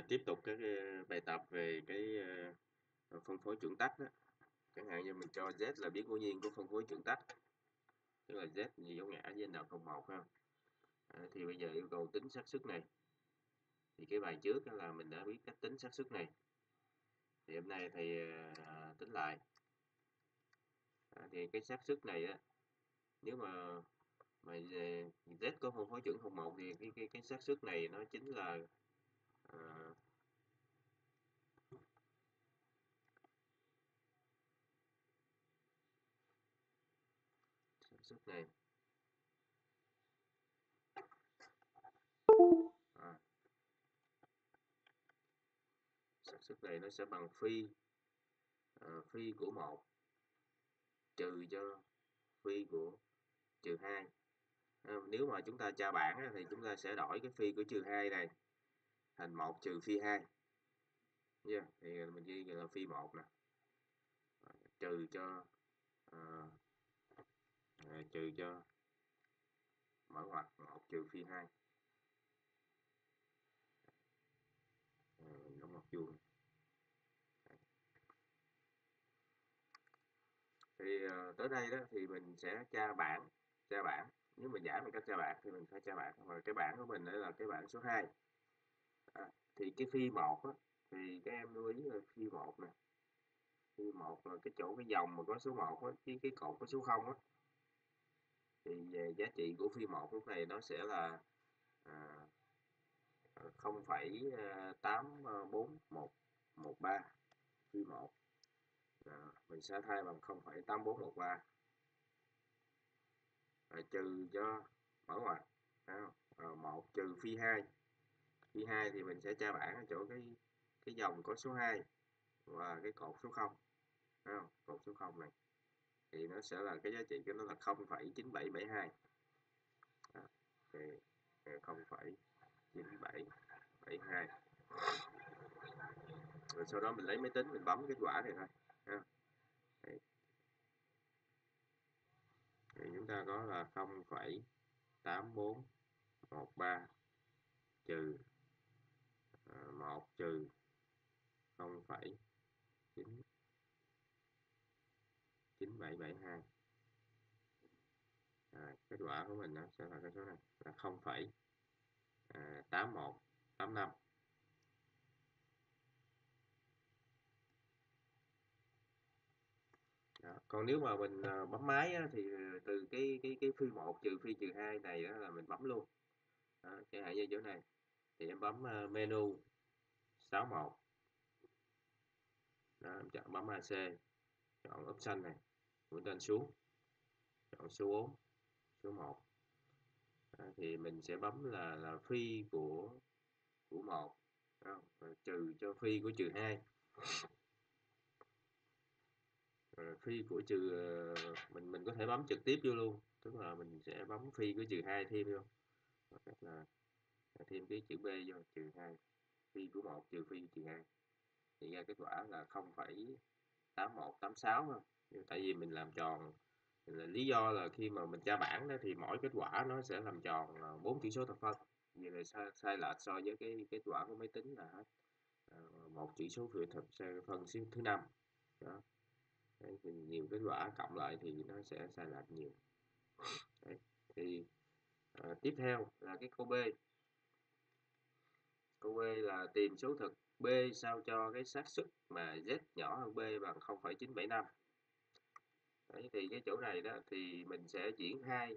Tiếp tục cái bài tập về cái phân phối chuẩn tắc đó. Chẳng hạn như mình cho z là biến ngẫu nhiên của phân phối chuẩn tắc, tức là z như dấu ngã với n01 ha. Thì bây giờ yêu cầu tính xác suất này. Thì cái bài trước là mình đã biết cách tính xác suất này. Thì hôm nay thầy tính lại. Thì cái xác suất này á, nếu mà z có phân phối chuẩn 01 thì cái xác suất này nó chính là xác suất này xác suất này nó sẽ bằng phi phi của 1 trừ cho phi của trừ 2. Nếu mà chúng ta tra bảng thì chúng ta sẽ đổi cái phi của trừ 2 này thành 1 trừ phi 2. Yeah. Thì mình ghi là phi 1 nè, trừ cho mở ngoặc 1 trừ phi 2. Mình đóng ngoặc vuông. Thì tới đây đó thì mình sẽ tra bảng. Nếu mình giải bằng cách tra bảng thì mình phải tra bảng. Và cái bảng của mình đây là cái bảng số 2. Thì cái phi 1 á, thì các em lưu ý là phi 1 nè. Phi 1 là cái chỗ cái dòng mà có số 1 á, cái cột có số 0 á. Thì về giá trị của phi 1 lúc này nó sẽ là 0,84113 phi 1. Mình sẽ thay bằng 0,8413 trừ cho mở ngoặc 1 trừ phi 2. Phi 2 thì mình sẽ tra bảng ở chỗ cái dòng có số 2 và cái cột số 0. Cột số 0 này thì nó sẽ là cái giá trị của nó là 0,9772. Thì 0,9772. Rồi sau đó mình lấy máy tính mình bấm kết quả này thôi. Thì chúng ta có là 0,8413 trừ 1 trừ 0,9772. Kết quả của mình nó sẽ là cái số này là 0,8185. Còn nếu mà mình bấm máy á, thì từ cái phi 1 trừ phi trừ 2 này đó là mình bấm luôn. Chẳng hạn như chỗ này thì em bấm menu 61. Đó, em chọn bấm AC, chọn option này, mũi tên xuống, chọn số 4, số 1. Thì mình sẽ bấm là phi của 1 trừ cho phi của trừ 2. Phi của trừ mình có thể bấm trực tiếp vô luôn, tức là mình sẽ bấm phi của trừ 2 thêm vô, cách là thêm cái chữ B vô, trừ 2, phi của 1 trừ phi trừ 2 thì ra kết quả là 0,8186 ha. Tại vì mình làm tròn, lý do là khi mà mình tra bảng đó thì mỗi kết quả nó sẽ làm tròn 4 chữ số thập phân. Vì là sai lệch so với cái kết quả của máy tính là hết một chữ số thập phân số thứ 5 đó. Đấy, thì nhiều kết quả cộng lại thì nó sẽ sai lệch nhiều. Đấy, thì tiếp theo là cái câu B. Câu B là tìm số thực B sao cho cái xác suất mà z nhỏ hơn B bằng 0,975. Đấy, thì cái chỗ này đó thì mình sẽ triển khai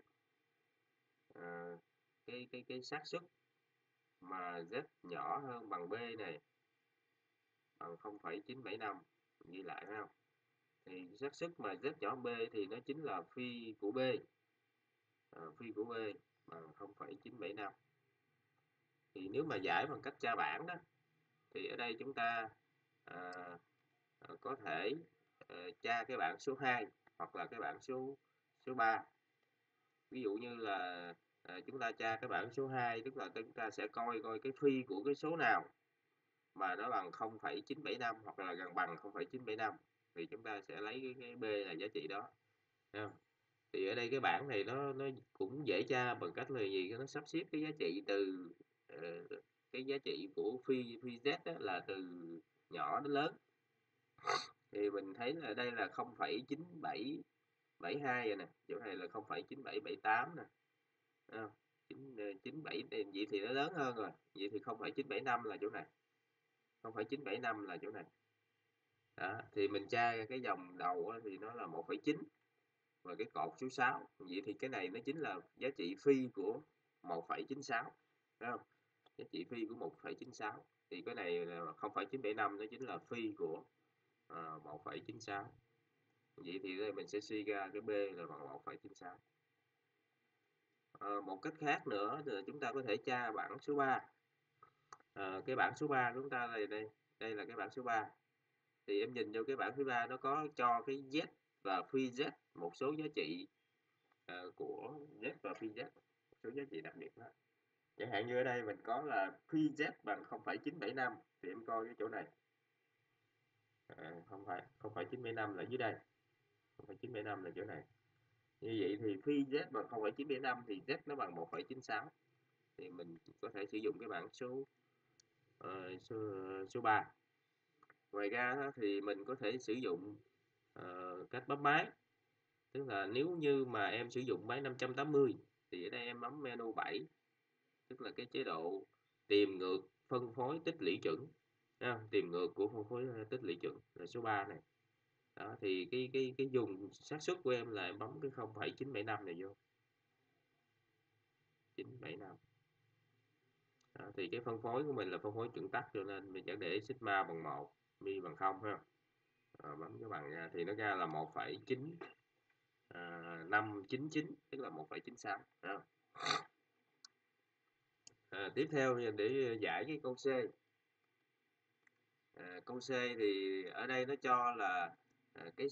cái xác suất mà z nhỏ hơn bằng B này bằng 0,975, ghi lại phải không? Thì xác suất mà z nhỏ hơn B thì nó chính là phi của B. Phi của B bằng 0,975. Thì nếu mà giải bằng cách tra bảng đó thì ở đây chúng ta có thể tra cái bảng số 2 hoặc là cái bảng số 3. Ví dụ như là chúng ta tra cái bảng số 2, tức là chúng ta sẽ coi cái phi của cái số nào mà nó bằng 0,975 hoặc là gần bằng 0,975 thì chúng ta sẽ lấy cái B là giá trị đó. Thì ở đây cái bảng này nó cũng dễ tra bằng cách là gì, nó sắp xếp cái giá trị từ ờ, cái giá trị của phi phi z đó là từ nhỏ đến lớn, thì mình thấy là đây là 0,9772 rồi nè, chỗ này là 0,9778 nè, thấy hông? 97 vậy thì nó lớn hơn rồi, vậy thì 0,975 là chỗ này, 0,975 là chỗ này. Đó, thì mình tra ra cái dòng đầu á, thì nó là 1,9 và cái cột số 6, vậy thì cái này nó chính là giá trị phi của 1,96, thấy hông? Giá trị phi của 1,96 thì cái này là 0,975 nó chính là phi của 1,96. Vậy thì đây mình sẽ suy ra cái B là bằng 1,96. Một cách khác nữa là chúng ta có thể tra bảng số 3. Cái bảng số 3 của chúng ta đây đây, đây là cái bảng số 3. Thì em nhìn vô cái bảng thứ ba nó có cho cái Z và phi Z một số giá trị của Z và phi Z, một số giá trị đặc biệt đó. Chẳng hạn như ở đây mình có là phi Z bằng 0,975 thì em coi cái chỗ này. Không phải 0,975 là dưới đây. 0,975 là chỗ này. Như vậy thì phi Z bằng 0,975 thì Z nó bằng 1,96. Thì mình có thể sử dụng cái bảng số số 3. Ngoài ra thì mình có thể sử dụng cách bấm máy. Tức là nếu như mà em sử dụng máy 580 thì ở đây em bấm menu 7, tức là cái chế độ tìm ngược phân phối tích lũy chuẩn. Tìm ngược của phân phối tích lũy chuẩn là số 3 này. Đó thì cái dùng xác suất của em là em bấm cái 0,975 này vô. 975. Đó, thì cái phân phối của mình là phân phối chuẩn tắc cho nên mình sẽ để sigma bằng 1, mi bằng 0 ha. Bấm cái bằng ra thì nó ra là 1,9599 tức là 1,96. Tiếp theo để giải cái câu C. Câu C thì ở đây nó cho là cái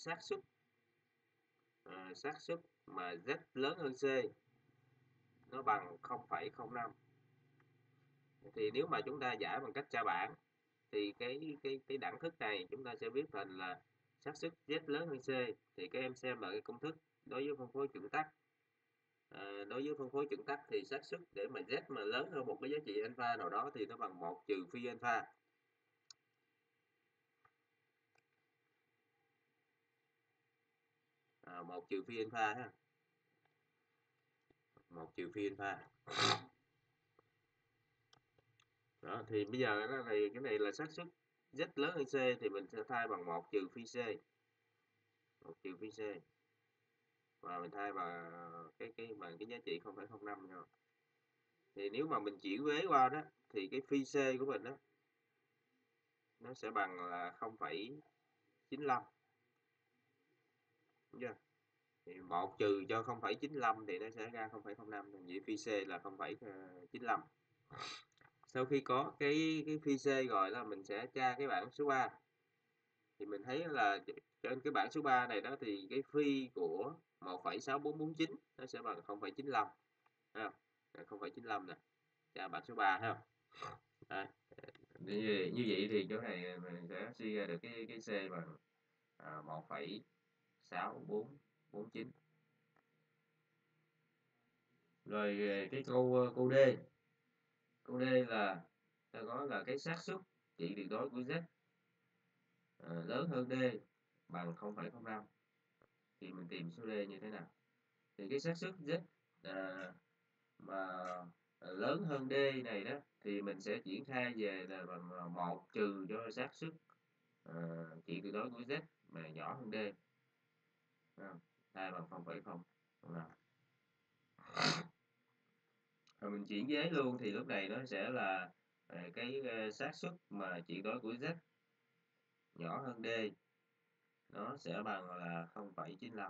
xác suất mà Z lớn hơn C nó bằng 0,05. Thì nếu mà chúng ta giải bằng cách tra bảng thì cái đẳng thức này chúng ta sẽ viết thành là xác suất Z lớn hơn C, thì các em xem lại cái công thức đối với phân phối chuẩn tắc. Đối với phân phối chuẩn tắc thì xác suất để mà Z mà lớn hơn một cái giá trị alpha nào đó thì nó bằng 1 trừ phi alpha. 1 trừ phi alpha ha. 1 trừ phi alpha. Đó thì bây giờ đó thì cái này là xác suất Z lớn hơn C thì mình sẽ thay bằng 1 trừ phi C. 1 trừ phi C. Và mình thay bằng bằng cái giá trị 0,05 nha. Thì nếu mà mình chuyển vế qua đó thì cái phi C của mình đó nó sẽ bằng là 0,95. Đúng chưa? Thì 1 trừ cho 0,95 thì nó sẽ ra 0,05, vậy phi C là 0,95. Sau khi có cái phi C rồi là mình sẽ tra cái bảng số 3. Thì mình thấy là trên cái bảng số 3 này đó thì cái phi của 1,6449 nó sẽ bằng 0,95. Thấy không? 0,95 nè. Tra bảng số 3 thấy không? Đấy. Như vậy thì chỗ này mình sẽ suy ra được cái C bằng 1,6449. Rồi cái câu D. Câu D là ta có là cái xác suất trị tuyệt đối của Z lớn hơn D bằng 0,05. Thì mình tìm số D như thế nào? Thì cái xác suất Z mà lớn hơn D này đó thì mình sẽ triển khai về là bằng 1 trừ cho xác suất trị tuyệt đối của Z mà nhỏ hơn D. Thay bằng 0,05. Rồi mình chuyển vế luôn thì lúc này nó sẽ là cái xác suất mà trị đối của Z nhỏ hơn D nó sẽ bằng là 0,95.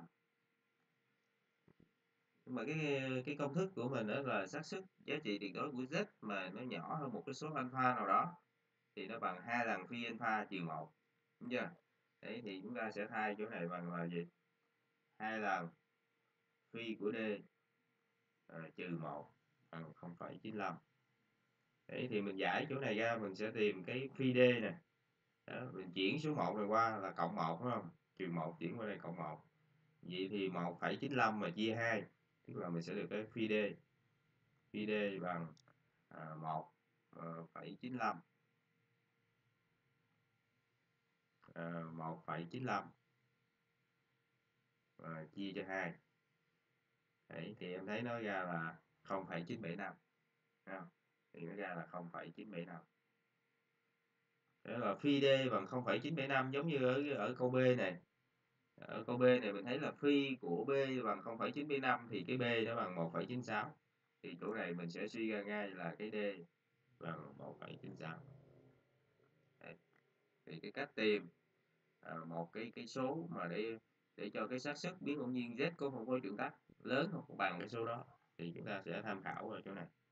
Nhưng mà cái công thức của mình đó là xác suất giá trị tuyệt đối của Z mà nó nhỏ hơn một cái số alpha nào đó thì nó bằng 2 lần phi alpha trừ 1. Đúng chưa? Đấy thì chúng ta sẽ thay chỗ này bằng là gì? 2 lần phi của D trừ 1 bằng 0,95. Đấy thì mình giải chỗ này ra mình sẽ tìm cái phi D nè. Đó, mình chuyển số 1 này qua là cộng 1 đúng không? Trừ 1 chuyển qua đây cộng 1. Vậy thì 1,95 mà chia 2, tức là mình sẽ được cái phi D. Phi D bằng 1 1,95, 1,95 chia cho 2. Đấy, thì em thấy nó ra là 0,975 ha. Thì nó ra là 0,975. Đó là phi D bằng 0,975, giống như ở câu B này. Ở câu B này mình thấy là phi của B bằng 0,975 thì cái B nó bằng 1,96. Thì chỗ này mình sẽ suy ra ngay là cái D bằng 1,96. Đấy. Thì cái cách tìm một cái số mà để cho cái xác suất biến ngẫu nhiên Z có phân phối trưởng tắc lớn hoặc bằng cái số đó thì chúng ta sẽ tham khảo ở chỗ này.